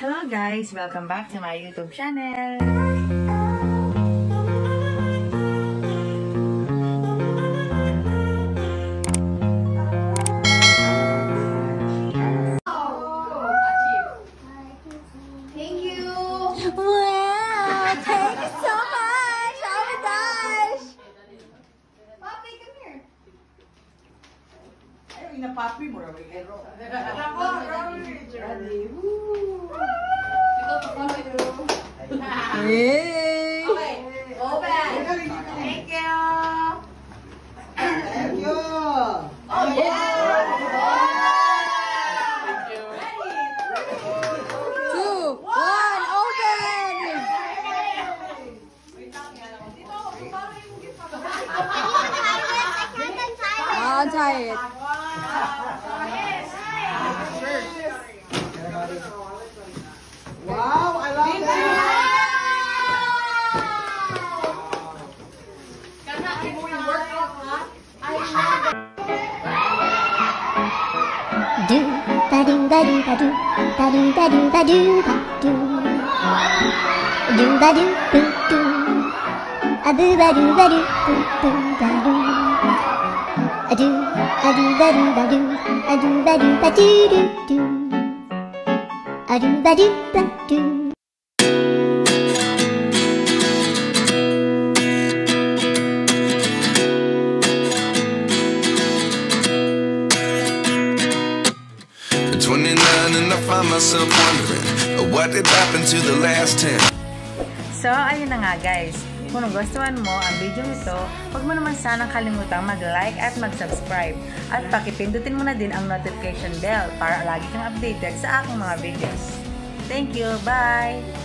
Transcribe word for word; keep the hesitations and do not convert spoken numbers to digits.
Hello guys! Welcome back to my YouTube channel! Thank you! Wow! Thank you so much! Oh my gosh! Papi, come here! Ayaw, ina-papi mo rin. Ero. Ako, Ready. Yay! Okay, open! Thank you! Thank you! Oh yeah! Two, one, open! I'll tie it. Wow, I love that! Do ba do ba do ba do ba do ba do ba do ba do do ba do boo do a boo ba do ba do boo boo ba do a do a do ba do ba do a do ba do ba do do do a do ba do ba do. twenty-nine and I find myself wondering what did happen to the last ten. So, ayun na nga guys. Kung nagustuhan mo ang video ito, huwag mo naman sanang kalimutang mag-like at mag-subscribe. At pakipindutin mo na din ang notification bell para lagi kang updated sa aking mga videos. Thank you! Bye!